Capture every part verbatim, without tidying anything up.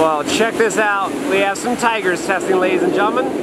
Well, check this out. We have some Tigris testing, ladies and gentlemen.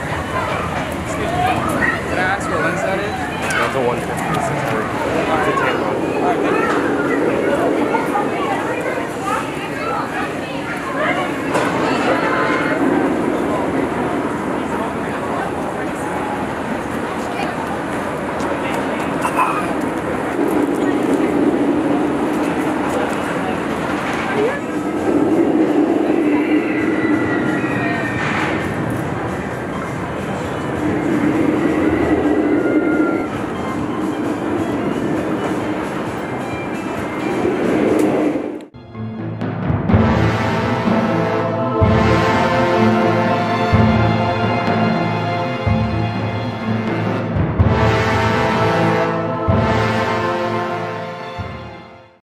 Can I ask what lens that is? That's a one fifty.